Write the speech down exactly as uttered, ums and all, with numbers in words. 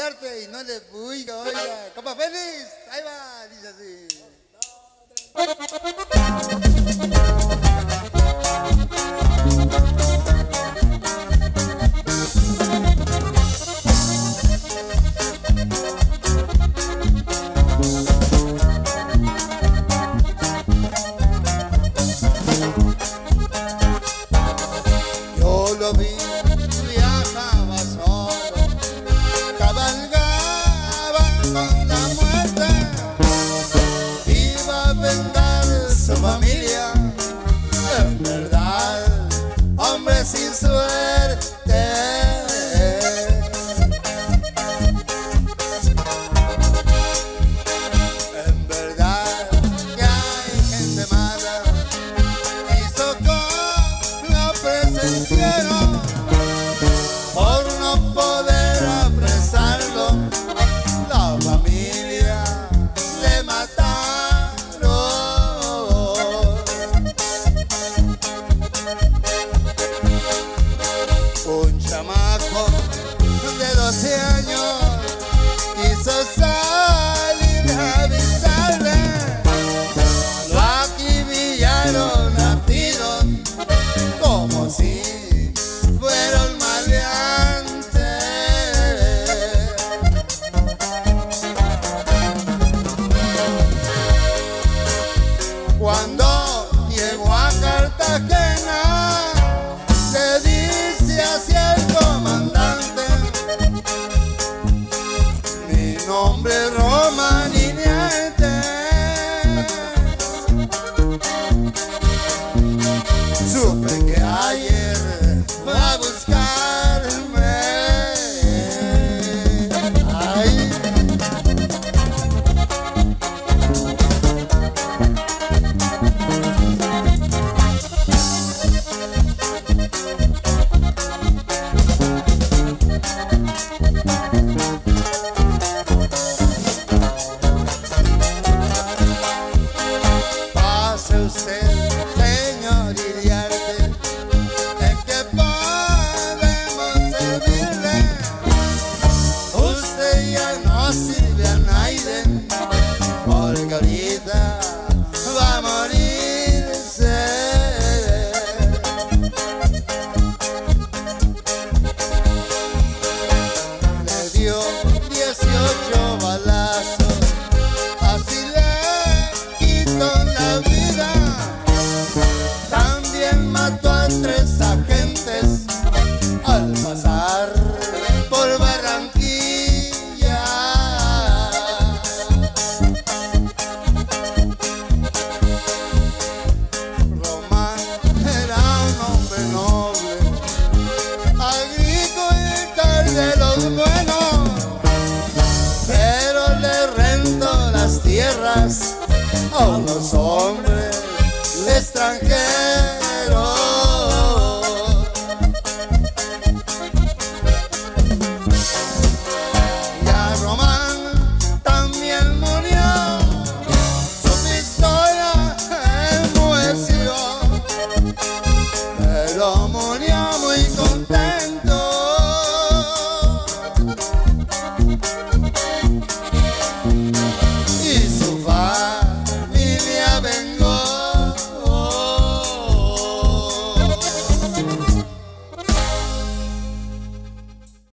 arte y no le fui, oiga. Compa Félix, ahí va, dice así. Yo lo vi, viajaba solo, cabalgaba con la muerte, iba a vengar su familia. En verdad, hombre sin suerte. En verdad que hay gente mala, hizo con la presenciaron por no poder apresarlo. La familia le mataron. Un chamaco de doce años quiso salir a avisarle. Lo acribillaron a tiros como si fuera un maleante. Cuando llegó a Cartagena, le dice hacia el comandante: mi nombre es Roma Niñete. Supe que ayer fue a buscarme. Ay. Pase usted, señor Iriarte, ¿en qué podemos servirle? Usted ya no sirve a nadie, porque ahorita va a morirse. Le dio dieciocho balazos, así le quitó la vida. También mató a tres agentes al pasar por Barranquilla. Román era un hombre noble, agricultor de los buenos, pero le rentó las tierras a unos hombres extranjeros. Y a Román también murió, su pistola enmudeció, pero murió muy contento.